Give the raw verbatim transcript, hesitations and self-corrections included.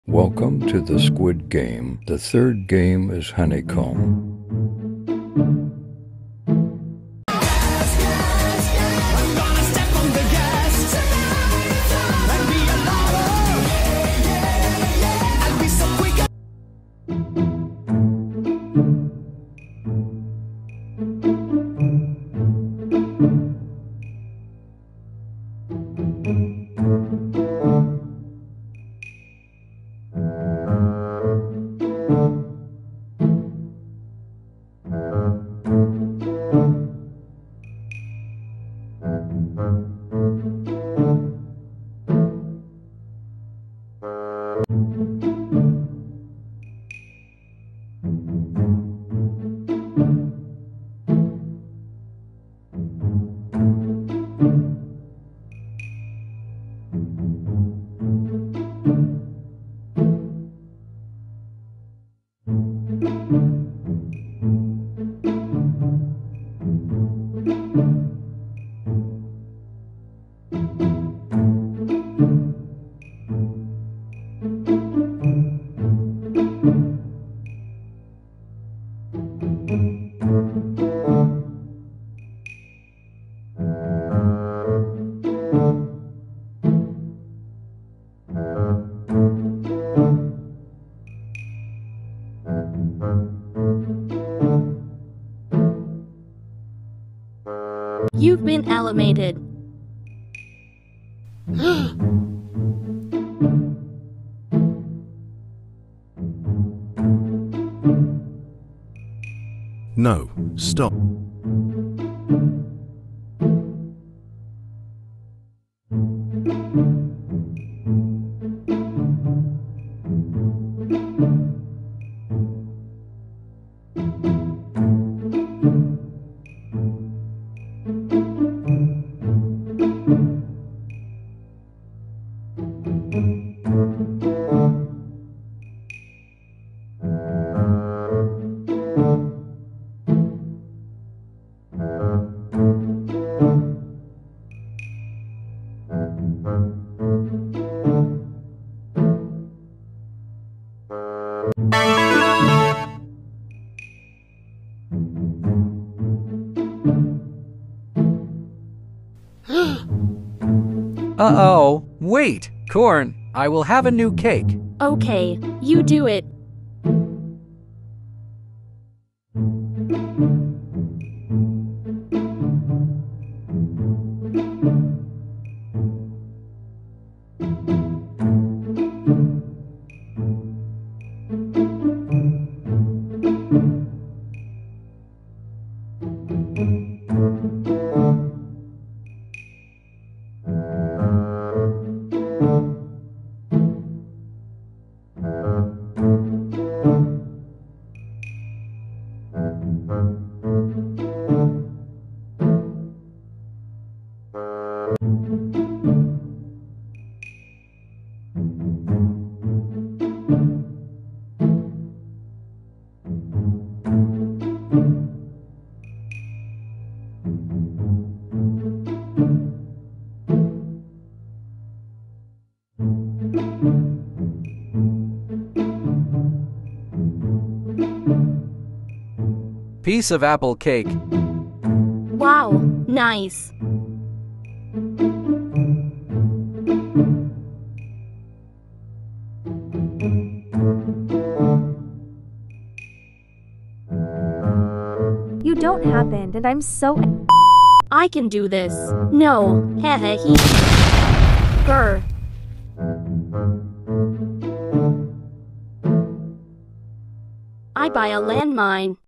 Welcome to the Squid game. The third game is honeycomb. You've been eliminated. No, stop. Uh-oh. Wait, Corn, I will have a new cake. Okay, you do it. Piece of apple cake. Wow, nice. You don't happen, and I'm so. I can do this. No, hehe he. Grr. I buy a landmine.